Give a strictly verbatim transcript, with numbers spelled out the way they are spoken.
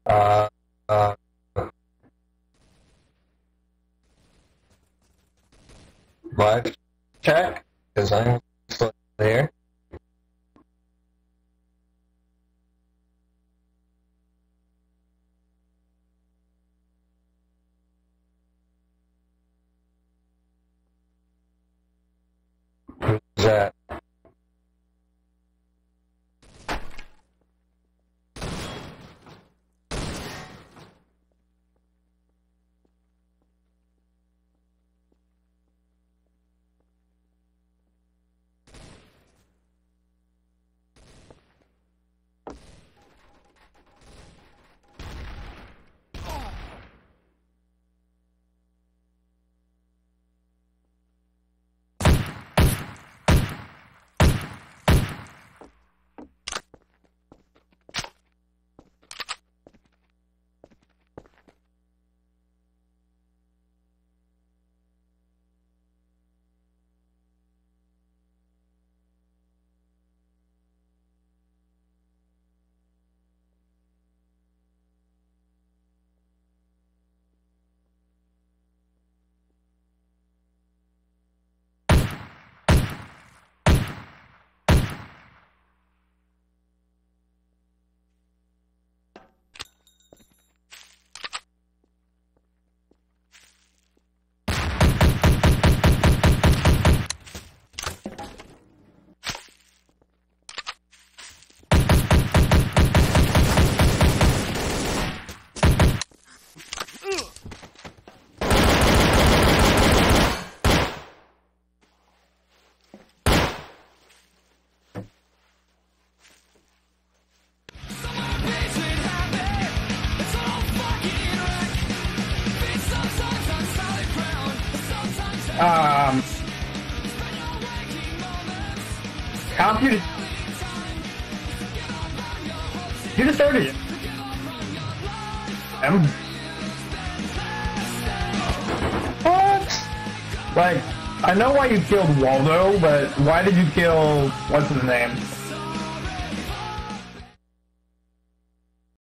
Uh, uh, live check, because I'm still there. Who's that? Um, computer, you just started it. Um, what? Like, I know why you killed Waldo, but why did you kill, what's his name?